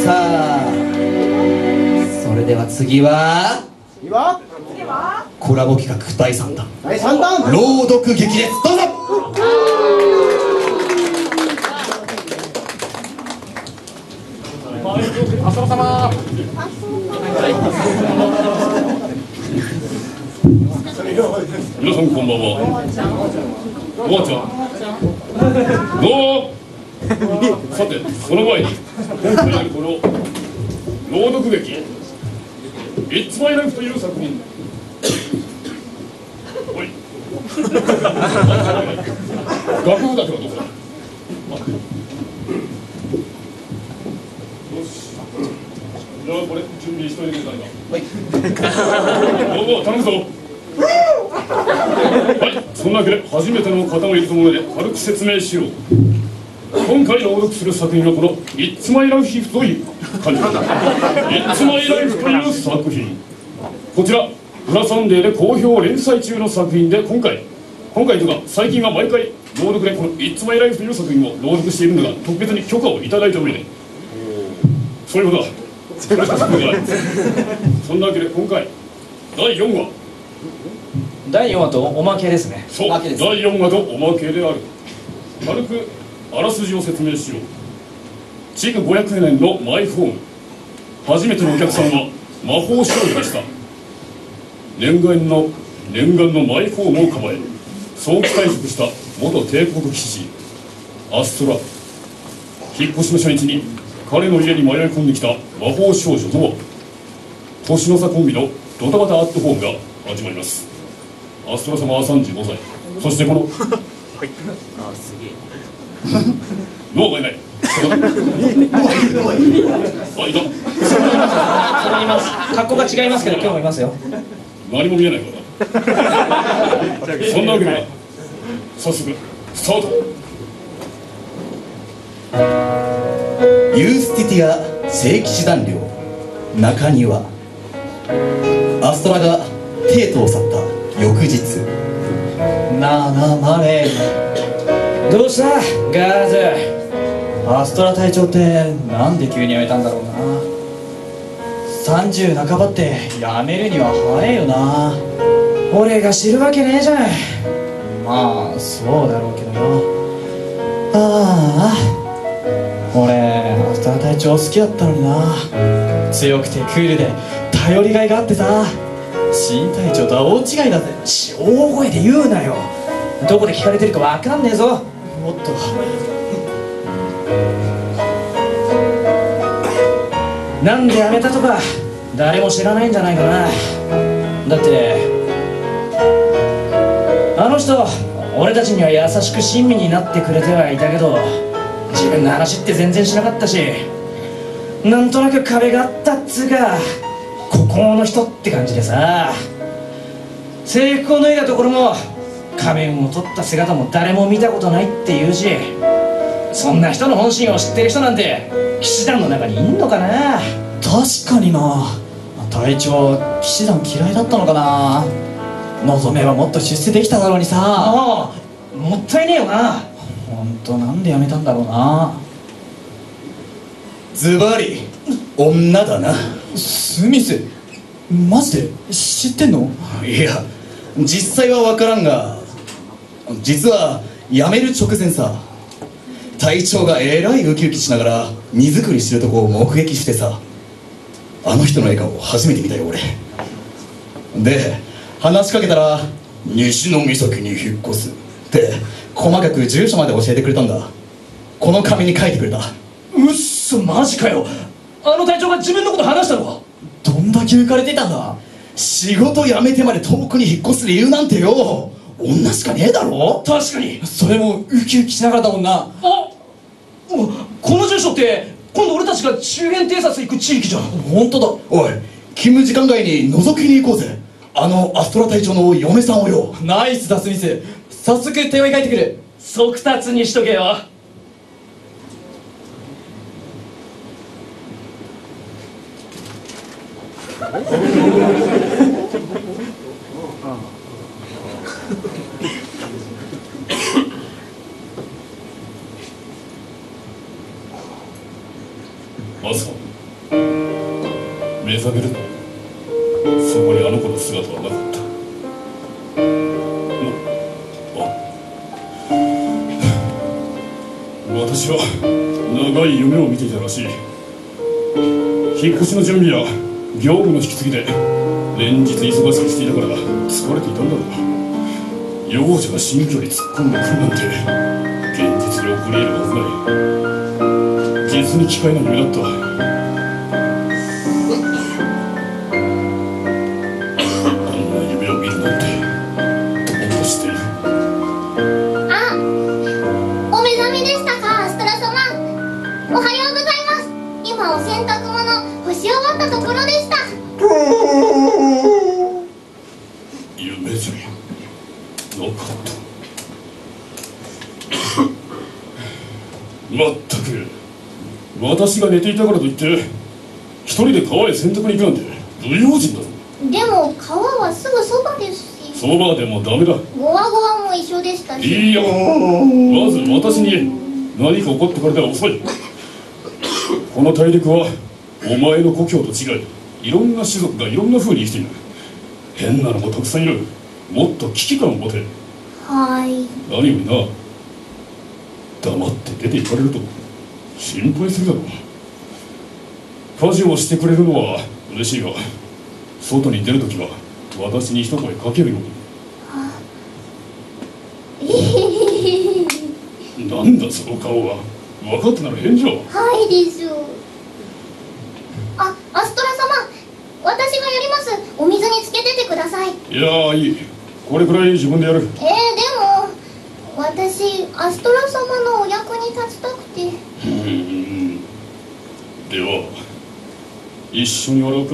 さあ、それでは次はコラボ企画第3弾朗読劇です。どうぞ。 あそろ様。皆さんこんばんは。おばあちゃん。どう。さて、その前に今回やるこの朗読劇「It's My Life」という作品。おい。楽譜だけはどこだ。じゃあこれ準備しといてくださいな。どうぞ頼むぞ。はい、そんなわけで初めての方もいると思うので軽く説明しよう。今回朗読する作品はこの「It's My Life」という感じ。「It's My Life」という作品、こちら「プラサンデー」で好評連載中の作品で、今回というか最近は毎回朗読でこの「It's My Life」という作品を朗読しているのが特別に許可をいただいた上で、そういうことだ。そんなわけで今回第4話。 第4話とおまけですね。 そう、第4話とおまけである。軽くあらすじを説明しよう。築500年のマイホーム。初めてのお客さんは魔法少女でした。念願のマイホームを構え早期退職した元帝国騎士アストラ。引っ越しの初日に彼の家に迷い込んできた魔法少女とは。年の差コンビのドタバタアットホームが始まります。アストラ様は35歳。そしてこのノアがいない。あ、いた。 います。格好が違いますけど今日もいますよ。 何も見えないからな。そんなわけで早速スタート。 ユースティティア聖騎士団領中庭。アストラが帝都を去った翌日。なあなあマレー、 どうしたガーズ。 アストラ隊長ってなんで急に辞めたんだろうな。30半ばって辞めるには早いよな。 俺が知るわけねえじゃん。 まあそうだろうけどよ。ああ、俺アストラ隊長好きだったのにな。強くてクールで頼りがいがあってさ。新隊長とは大違いだぜ。 大声で言うなよ。どこで聞かれてるかわかんねえぞ。 もっとなんで辞めたとか誰も知らないんじゃないかな。だってあの人俺たちには優しく親身になってくれてはいたけど、自分の話って全然しなかったし、なんとなく壁があったっつうか孤高の人って感じでさ。制服を脱いだところも仮面を取った姿も誰も見たことないって言うし、そんな人の本心を知ってる人なんて騎士団の中にいんのかな。 確かにな。隊長騎士団嫌いだったのかな。望めばもっと出世できただろうにさ。 ああ、もったいねえよな。 ほんとなんで辞めたんだろうな。ズバリ女だな。スミスマジで知ってんの？いや実際は分からんが、実は辞める直前さ、隊長がえらいウキウキしながら荷造りしてるとこを目撃してさ、あの人の笑顔を初めて見たよ俺で。話しかけたら西の岬に引っ越すって細かく住所まで教えてくれたんだ。この紙に書いてくれた。 うっそ、マジかよ。あの隊長が自分のこと話したのか。 どんだけ浮かれてたんだ。仕事辞めてまで遠くに引っ越す理由なんてよ、女しかねえだろ。 確かに。 それもウキウキしながらだもんな。 あ、この住所って今度俺たちが中原偵察行く地域じゃん。 本当だ。おい、勤務時間外に覗きに行こうぜ。あのアストラ隊長の嫁さんをよ。ナイスだスミス。早速手紙書いてくる。 速達にしとけよ。 朝目覚めるとそこにあの子の姿はなかった。私は長い夢を見ていたらしい。引っ越しの準備や業務の引き継ぎで連日忙しくしていたから疲れていたんだろう。幼女が新居に突っ込んでくるなんて現実に起こり得るはずない。実に奇怪な夢だった。あんな夢を見るなんてどうしている。 あ、お目覚めでしたか、アストラ様。おはようございます。今お洗濯物干し終わったところでした。 夢じゃなかった。まったく、私が寝ていたからといって一人で川へ洗濯に行くなんて不用心だぞ。 でも川はすぐそばですし。 そばでもダメだ。 ゴワゴワも一緒でしたし。 いいや、まず私に言え。何か起こってからでは遅い。この大陸はお前の故郷と違い、いろんな種族がいろんな風に生きている。変なのもたくさんいる。もっと危機感を持て。 はい。 何よりな、黙って出て行かれると心配するだろう。家事をしてくれるのは嬉しいが、外に出るときは私に一声かけるように。なんだその顔は。分かったなら返事を。 はいです。あ、アストラ様、私がやります。お水につけててください。 いやいい、これくらい自分でやる。 でも私アストラ様のお役に立ちたくて。 では一緒に笑うか。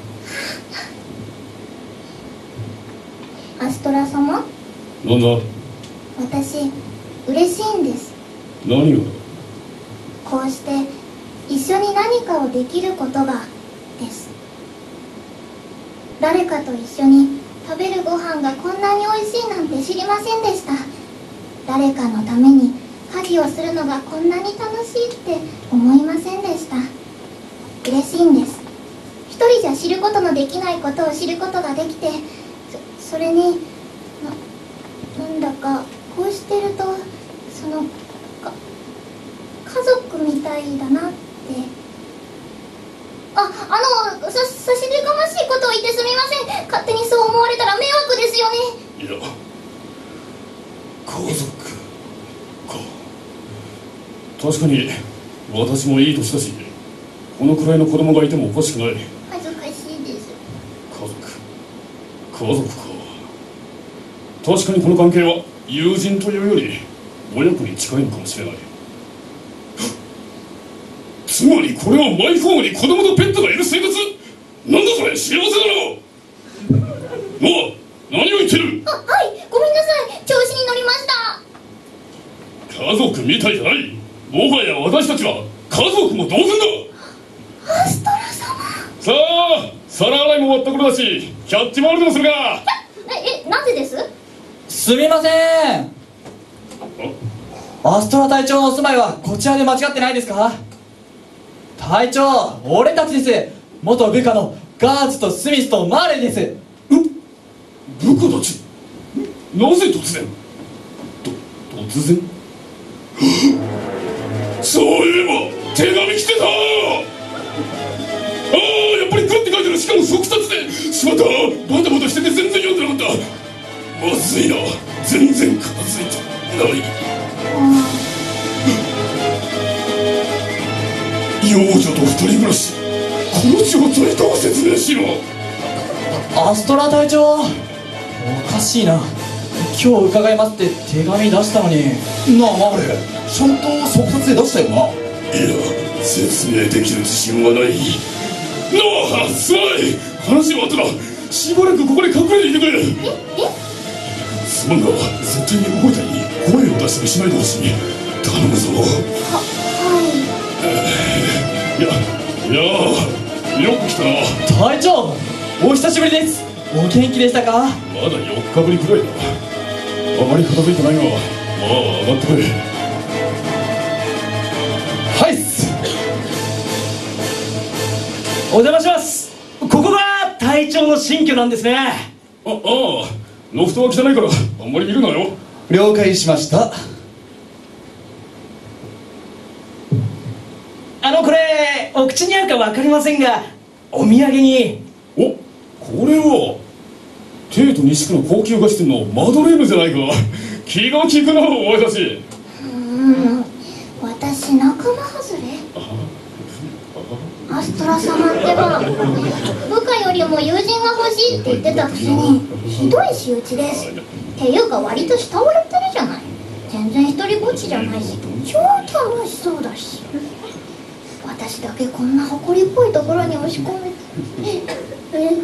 アストラ様、 なんだ。 私嬉しいんです。 何が。 こうして一緒に何かをできることがです。誰かと一緒に食べるご飯がこんなに美味しいなんて知りませんでした。誰かのために家事をするのがこんなに楽しいって思いませんでした。嬉しいんです。一人じゃ知ることのできないことを知ることができて、それになんだかこうしてると家族みたいだなって。差し出がましいことを言ってすみません。勝手にそう思われたら迷惑ですよね。 いや、家族か。確かに私もいい年だし、このくらいの子供がいてもおかしくない。 恥ずかしいです。 家族か。確かにこの関係は友人というより親子に近いのかもしれない。つまりこれはマイホームに子供とペットがいる生活。なんだそれ、幸せだろ。もう何を言ってる。 はい、ごめんなさい、調子に乗りました。 家族みたいじゃない。もはや私たちは家族も同然だ。 アストラ様。 さあ、皿洗いも終わった頃だし、キャッチボールでもするか。 なぜです？ すみません。アストラ隊長のお住まいはこちらで間違ってないですか？隊長、俺たちです。元部下のガーズとスミスとマーレーです。 部下たち、なぜ突然突然そういえば手紙来てた。やっぱり来るって書いてる。しかも速達で。しまった、バタバタしてて全然読んでなかった。まずいな、全然片付いてない。幼女と二人暮らし、この状態とは説明しろ。 アストラ隊長、おかしいな。今日伺いますって手紙出したのに。 なあマーレ、ちゃんと速達で出したよな。 いや、説明できる自信はない。なあ、すまない。話は後だ。しばらくここで隠れていてくれ。すまんが、絶対に動いたり声を出したりしないでほしい。頼むぞ。いや、よく来たな。 隊長、お久しぶりです。お元気でしたか？ まだ4日ぶりくらいだ。あまり片付いてないが、まあ上がってくれ。 はいっす。 邪魔します。ここが隊長の新居なんですね。 ああ、ロフトは汚いからあんまり見るなよ。 了解しました。 これお口に合うか分かりませんが、お土産に。 お、これは帝都西区の高級菓子店のマドレーヌじゃないか。気が利くな、お前たち。 私仲間外れ。アストラ様ってば部下よりも友人が欲しいって言ってたくせにひどい仕打ちです。っていうか割と慕われてるじゃない。全然一人ぼっちじゃないし超楽しそうだし、私だけこんな誇りっぽいところに押し込めて。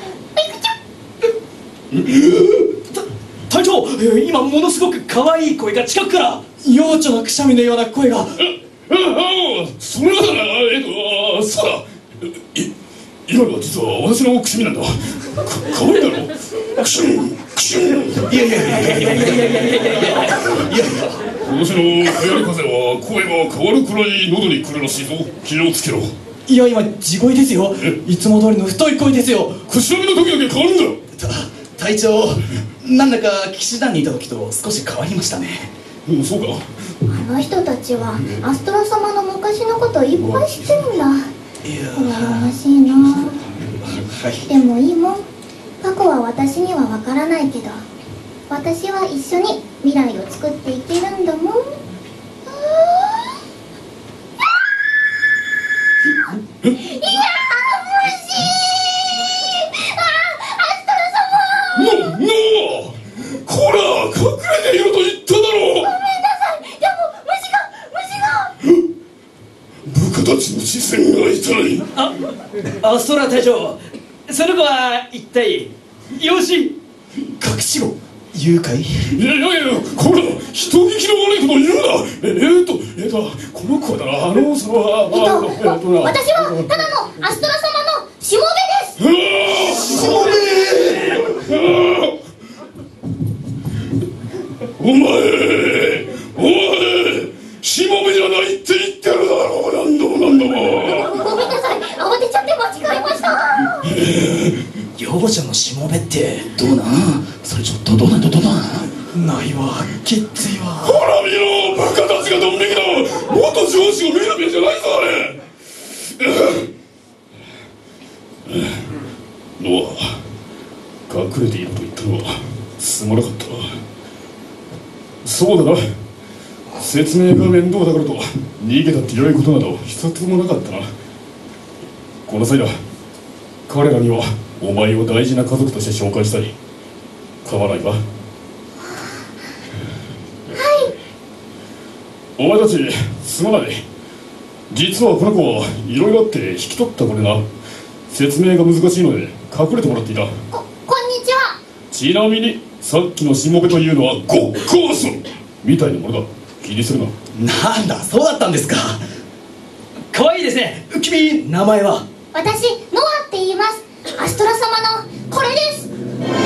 隊長、今ものすごく可愛い声が近くから。 幼女のくしゃみのような声が。 それはだな、そうだ、今のは実は私のくしみなんだ。かわいいだろ。くしゅんくしゅん。 いやいやいやいやいやいやいやいやいやいや、 今年の流行り風は声が変わるくらい喉に来るらしいぞ。気をつけろ。 いや、今地声ですよ。いつも通りの太い声ですよ。 くしゃみの時だけ変わるんだ。 隊長、なんだか騎士団にいた時と少し変わりましたね。 そうか。 あの人たちはアストラ様の昔のこといっぱい知ってるんだ。羨ましいな。でもいいもん。過去は私にはわからないけど、私は一緒に未来を作っていけるんだもん。いやー、虫。 こら、隠れていると言っただろう。 ごめんなさい。でも部下たちの視線が痛い。 アストラ隊長、その子は一体養子？ 隠し子？誘拐？ いや、こら、人聞きの悪いこと言うな。この子はだな、その私はただのアストラ様のしもべです。 しもべ。 お前、しもべじゃないって言ってるだろう。何度も。 ごめんなさい、慌てちゃって間違えました。 幼女のしもべってどうなん？それちょっとどうなんないわ、きついわ。 ほら見ろ、部下たちがドン引きだ。元上司を見るべじゃないぞ、あれ。ノア、隠れていると言ったのはすまなかったな。そうだな、説明が面倒だからと逃げたって良いことなど一つもなかったな。この際だ、彼らにはお前を大事な家族として紹介したい。構わないか？はい。お前たちすまない。実はこの子はいろいろあって引き取った子でな。説明が難しいので隠れてもらっていた。 こんにちは。 ちなみにさっきのしもべというのはゴッコースみたいなものだ。気にするな。 なんだ、そうだったんですか。 可愛いですね。君、名前は？ 私、ノアって言います。アストラ様のこれです。 そ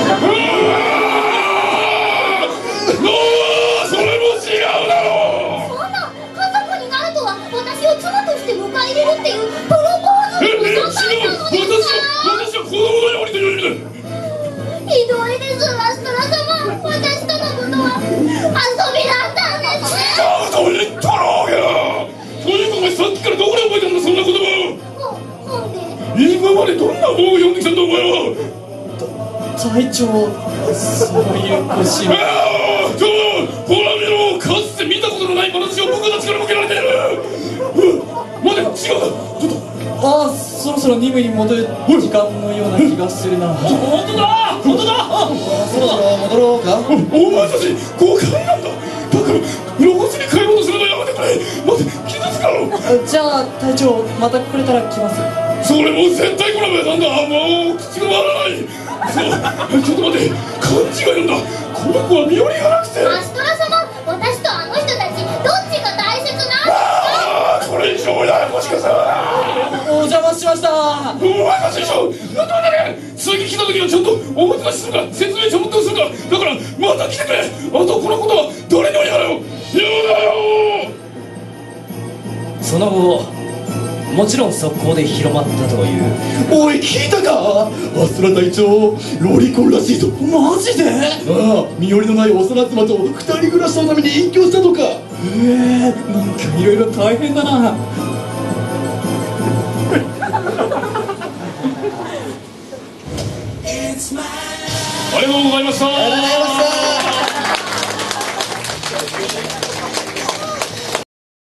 れも違うだろう。 そんな、家族になるとは私を妻として迎え入れるっていうプロポーズになったのですか？ 私は子供のようにという意味だ。 ひどいです、アストラ様。私とのことは遊びだったんです。 違うと言ったろうが。とにかくさっきからどこで覚えたんだ、そんな言葉を。 なんで？ 今までどんな本を読んできたんだ、お前は。 隊長、そういう腰。 ほら見ろ、かつて見たことのない眼差しを部下たちから向けられている。待て、違うだ、ちょっと。 ああ、そろそろ任務に戻る時間のような気がするな。 本当だ。 そろそろ戻ろうか。 お前たち誤解なんだ。だから露骨に帰ろうとするのやめてくれ。待て、傷つかろ。 じゃあ隊長、また来れたら来ます。 それもう絶対これはなんだ。もう口が回らない。そう、ちょっと待て、勘違いなんだ。この子は身寄りがなくて。 アストラ様、私とあの人たちどっちが大切なんですか？ これ以上ややこしかさ。 お邪魔しました。 お前たちでしょ。なんとかね、次来た時はちゃんとおもてなしするか、説明ちゃんとするか。だからまた来てくれ。あとこのことは誰にも言うなよ。言うなよ。 その後もちろん速攻で広まったという。 おい聞いたか、アスラ隊長ロリコンらしいぞ。マジで？ああ、身寄りのない幼妻と二人暮らしのために隠居したとか。なんかいろいろ大変だな。 ありがとうございました。